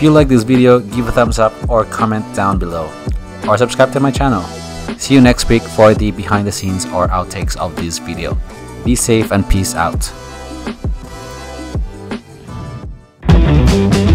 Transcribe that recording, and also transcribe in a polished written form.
you like this video, give a thumbs up or comment down below, or subscribe to my channel. See you next week for the behind the scenes or outtakes of this video. Be safe and peace out.